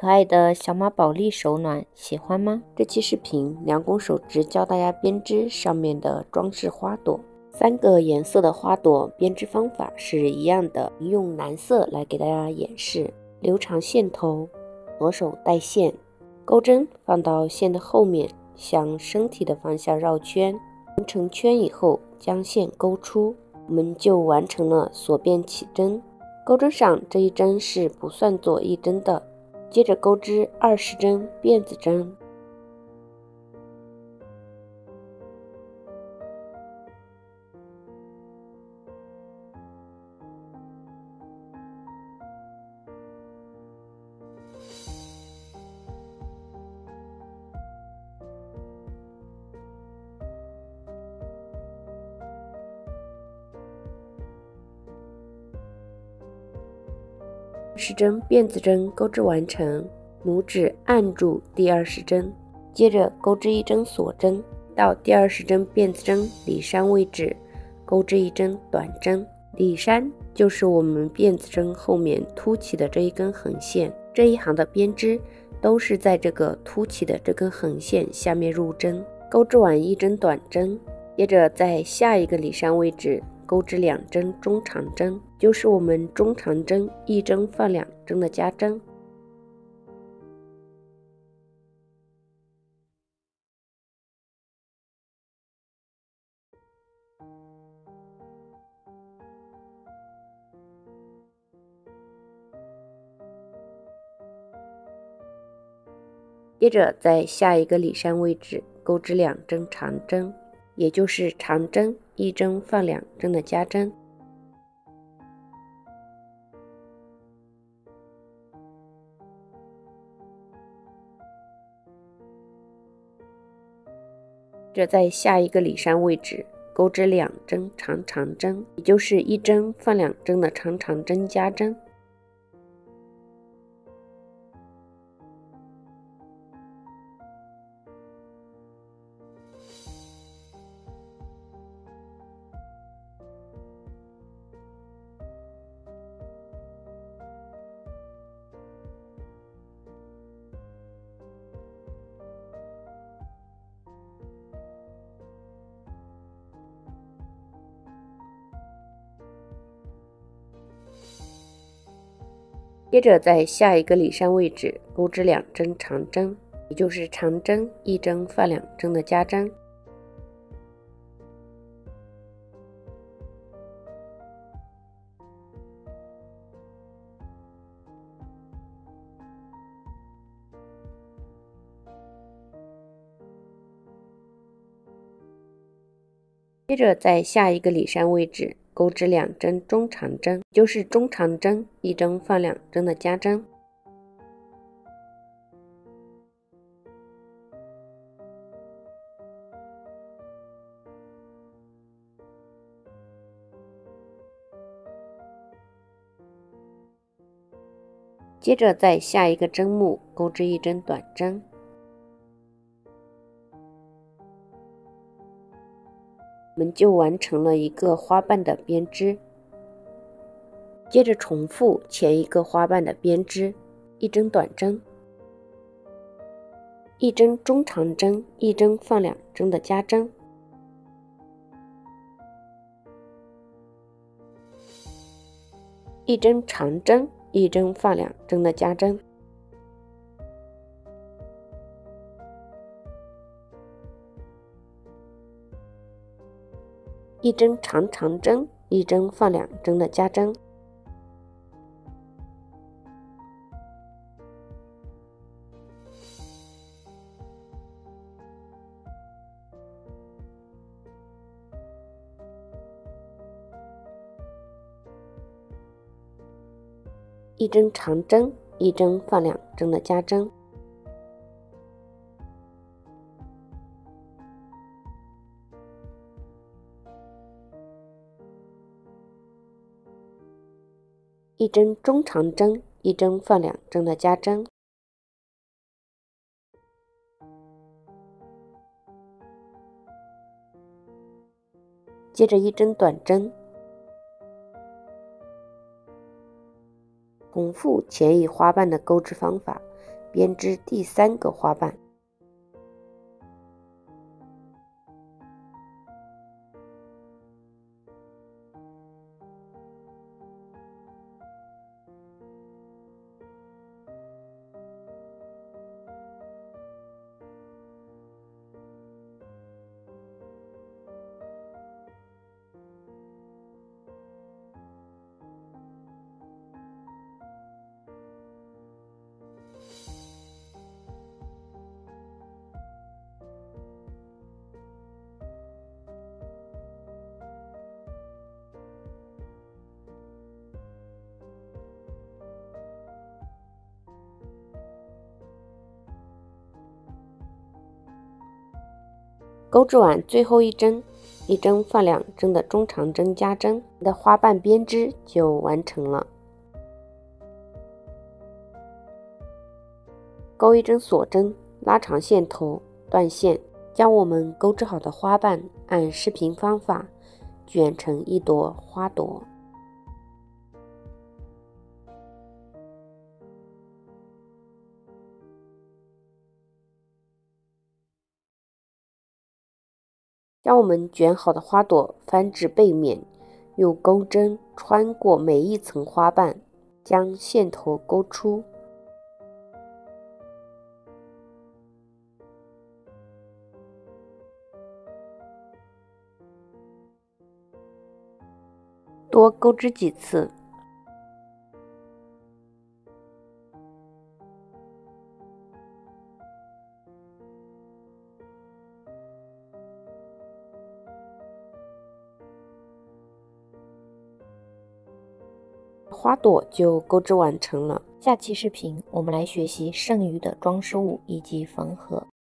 可爱的小马宝莉手暖，喜欢吗？这期视频梁公手织教大家编织上面的装饰花朵，3个颜色的花朵编织方法是一样的，用蓝色来给大家演示。留长线头，左手带线，钩针放到线的后面，向身体的方向绕圈，完成圈以后将线勾出，我们就完成了锁辫起针。钩针上这一针是不算作一针的，接着钩织20针辫子针。20针辫子针钩织完成，拇指按住第20针，接着钩织1针锁针，到第20针辫子针里山位置钩织1针短针。里山就是我们辫子针后面凸起的这一根横线，这一行的编织都是在这个凸起的这根横线下面入针。钩织完1针短针，接着在下一个里山位置钩织2针中长针，就是我们中长针1针放2针的加针。接着在下一个里山位置钩织2针长针，也就是长针1针放2针的加针。这在下一个里山位置钩织2针长针，也就是1针放2针的长针加针。接着在下一个里山位置钩织2针长针，也就是长针1针放2针的加针。接着在下一个里山位置钩织2针中长针，就是中长针1针放2针的加针。接着在下一个针目钩织1针短针。我们就完成了一个花瓣的编织。接着重复前一个花瓣的编织，1针短针，1针中长针1针放2针的加针，1针长针1针放2针的加针，1针长针1针放2针的加针，1针长针1针放2针的加针，1针中长针1针放2针的加针，接着1针短针， 重复前一花瓣的钩织方法，编织第3个花瓣。钩织完最后一针，1针放2针的中长针加针，你的花瓣编织就完成了。钩1针锁针，拉长线头，断线，将我们钩织好的花瓣按视频方法卷成一朵花朵。将我们卷好的花朵翻至背面，用钩针穿过每一层花瓣，将线头勾出。多钩织几次。花朵就钩织完成了。 下期视频我们来学习剩余的装饰物以及缝合。